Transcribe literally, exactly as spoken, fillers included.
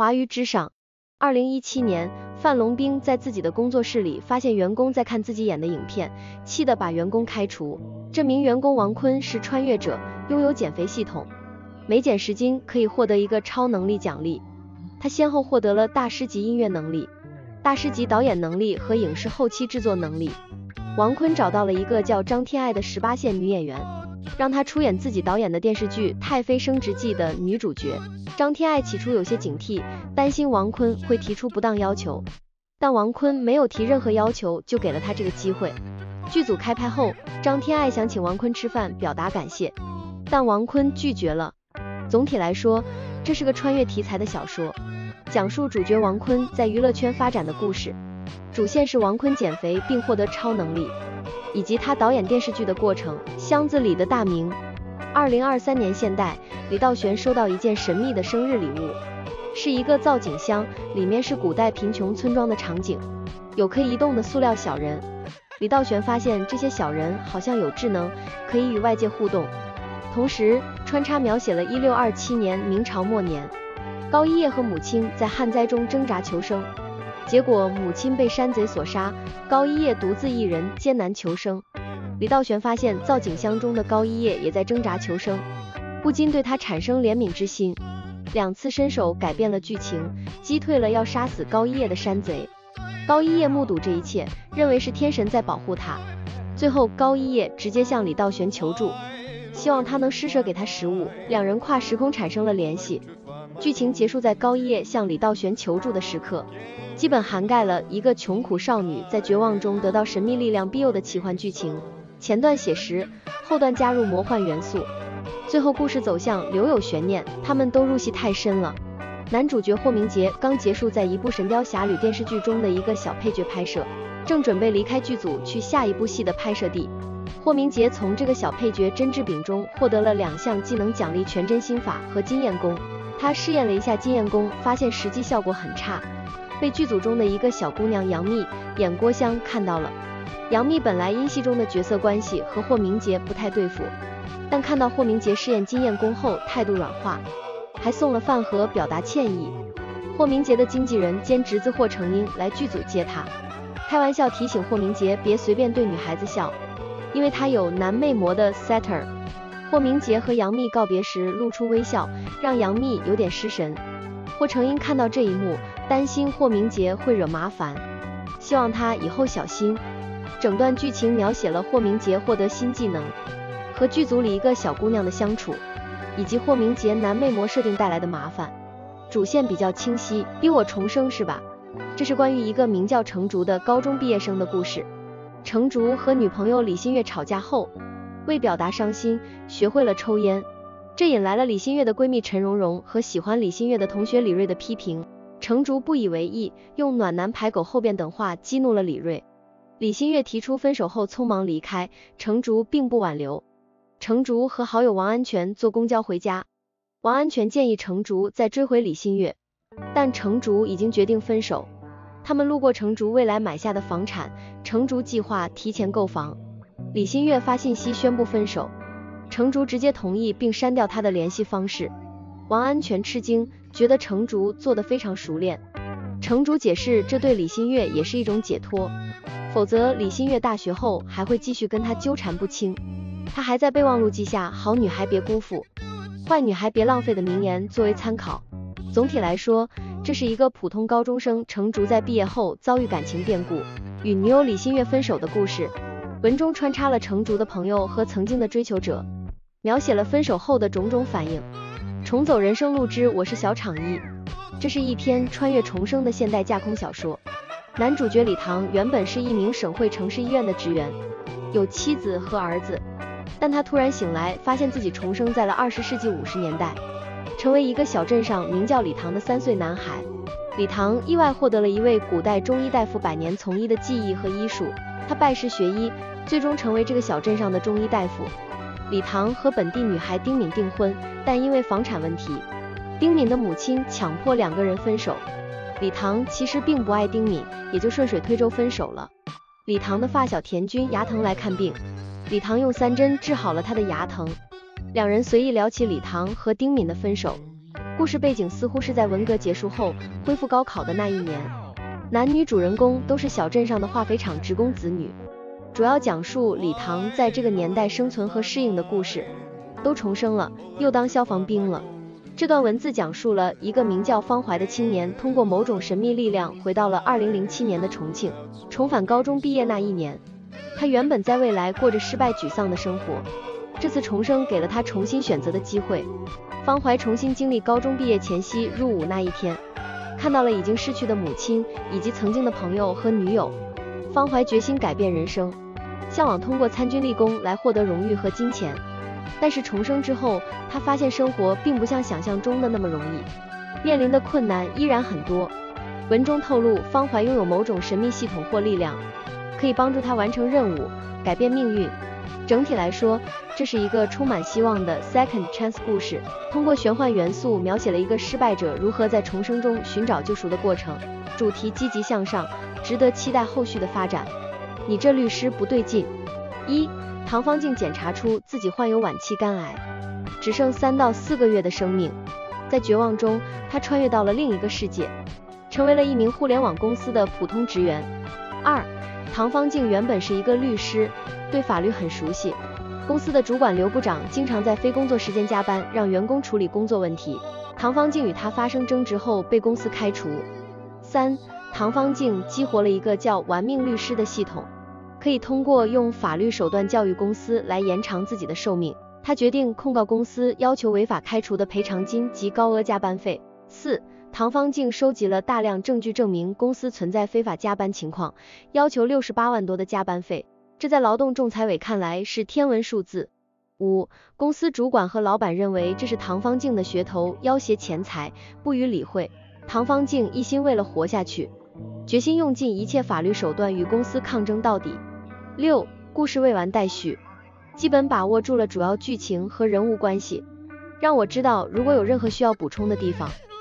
华于之上。二零一七年，范龙兵在自己的工作室里发现员工在看自己演的影片，气得把员工开除。这名员工王坤是穿越者，拥有减肥系统，每减十斤可以获得一个超能力奖励。他先后获得了大师级音乐能力、大师级导演能力和影视后期制作能力。王坤找到了一个叫张天爱的十八线女演员，让她出演自己导演的电视剧《太妃升职记》的女主角。张天爱起初有些警惕，担心王坤会提出不当要求，但王坤没有提任何要求，就给了他这个机会。剧组开拍后，张天爱想请王坤吃饭表达感谢，但王坤拒绝了。总体来说，这是个穿越题材的小说，讲述主角王坤在娱乐圈发展的故事，主线是王坤减肥并获得超能力，以及他导演电视剧的过程。箱子里的大名。二零二三年现代，李道玄收到一件神秘的生日礼物，是一个造景箱，里面是古代贫穷村庄的场景，有可以移动的塑料小人。李道玄发现这些小人好像有智能，可以与外界互动，同时穿插描写了一六二七年明朝末年，高一叶和母亲在旱灾中挣扎求生，结果母亲被山贼所杀，高一叶独自一人艰难求生。李道玄发现造景箱中的高一叶也在挣扎求生，不禁对他产生怜悯之心，两次伸手改变了剧情，击退了要杀死高一叶的山贼。高一叶目睹这一切，认为是天神在保护他，最后高一叶直接向李道玄求助，希望他能施舍给他食物，两人跨时空产生了联系。剧情结束在高一叶向李道玄求助的时刻，基本涵盖了一个穷苦少女在绝望中得到神秘力量庇佑的奇幻剧情。前段写实，后段加入魔幻元素，最后故事走向留有悬念，他们都入戏太深了。男主角霍明杰刚结束在一部《神雕侠侣》电视剧中的一个小配角拍摄，正准备离开剧组去下一部戏的拍摄地。霍明杰从这个小配角甄志炳中获得了两项技能奖励：全真心法和金焰功。他试验了一下金焰功，发现实际效果很差，被剧组中的一个小姑娘杨幂演郭襄看到了。杨幂本来因戏中的角色关系和霍明杰不太对付，但看到霍明杰试验金焰功后态度软化，还送了饭盒表达歉意。霍明杰的经纪人兼侄子霍成英来剧组接他，开玩笑提醒霍明杰别随便对女孩子笑，因为他有男魅魔的 setter。 霍明杰和杨幂告别时露出微笑，让杨幂有点失神。霍成英看到这一幕，担心霍明杰会惹麻烦，希望他以后小心。整段剧情描写了霍明杰获得新技能，和剧组里一个小姑娘的相处，以及霍明杰男魅魔设定带来的麻烦。主线比较清晰，逼我重生是吧？这是关于一个名叫程竹的高中毕业生的故事。程竹和女朋友李新月吵架后，为表达伤心，学会了抽烟，这引来了李新月的闺蜜陈蓉蓉和喜欢李新月的同学李瑞的批评。程竹不以为意，用暖男排狗后边等话激怒了李瑞。李新月提出分手后匆忙离开，程竹并不挽留。程竹和好友王安全坐公交回家，王安全建议程竹再追回李新月，但程竹已经决定分手。他们路过程竹未来买下的房产，程竹计划提前购房。李新月发信息宣布分手，程竹直接同意并删掉他的联系方式。王安全吃惊，觉得程竹做得非常熟练。程竹解释这对李新月也是一种解脱，否则李新月大学后还会继续跟他纠缠不清。他还在备忘录记下好女孩别辜负，坏女孩别浪费的名言作为参考。总体来说，这是一个普通高中生程竹在毕业后遭遇感情变故，与女友李新月分手的故事。文中穿插了程竹的朋友和曾经的追求者，描写了分手后的种种反应。重走人生路之我是小厂一，这是一篇穿越重生的现代架空小说。男主角李唐原本是一名省会城市医院的职员，有妻子和儿子，但他突然醒来，发现自己重生在了二十世纪五十年代，成为一个小镇上名叫李唐的三岁男孩。李唐意外获得了一位古代中医大夫百年从医的技艺和医术，他拜师学医，最终成为这个小镇上的中医大夫。李唐和本地女孩丁敏订婚，但因为房产问题，丁敏的母亲强迫两个人分手。李唐其实并不爱丁敏，也就顺水推舟分手了。李唐的发小田军牙疼来看病，李唐用三针治好了他的牙疼。两人随意聊起李唐和丁敏的分手， 故事背景似乎是在文革结束后恢复高考的那一年，男女主人公都是小镇上的化肥厂职工子女，主要讲述李唐在这个年代生存和适应的故事。都重生了，又当消防兵了。这段文字讲述了一个名叫方怀的青年，通过某种神秘力量回到了二零零七年的重庆，重返高中毕业那一年。他原本在未来过着失败沮丧的生活，这次重生给了他重新选择的机会。方怀重新经历高中毕业前夕入伍那一天，看到了已经逝去的母亲以及曾经的朋友和女友。方怀决心改变人生，向往通过参军立功来获得荣誉和金钱。但是重生之后，他发现生活并不像想象中的那么容易，面临的困难依然很多。文中透露，方怀拥有某种神秘系统或力量，可以帮助他完成任务，改变命运。整体来说，这是一个充满希望的 second chance 故事，通过玄幻元素描写了一个失败者如何在重生中寻找救赎的过程，主题积极向上，值得期待后续的发展。你这律师不对劲。一唐方静检查出自己患有晚期肝癌，只剩三到四个月的生命。在绝望中，他穿越到了另一个世界，成为了一名互联网公司的普通职员。二唐方静原本是一个律师，对法律很熟悉。公司的主管刘部长经常在非工作时间加班，让员工处理工作问题。唐方静与他发生争执后被公司开除。三唐方静激活了一个叫玩命律师的系统，可以通过用法律手段教育公司来延长自己的寿命。他决定控告公司，要求违法开除的赔偿金及高额加班费。四唐方静收集了大量证据证明公司存在非法加班情况，要求六十八万多的加班费，这在劳动仲裁委看来是天文数字。五公司主管和老板认为这是唐方静的噱头，要挟钱财，不予理会。唐方静一心为了活下去，决心用尽一切法律手段与公司抗争到底。六故事未完待续，基本把握住了主要剧情和人物关系，让我知道如果有任何需要补充的地方，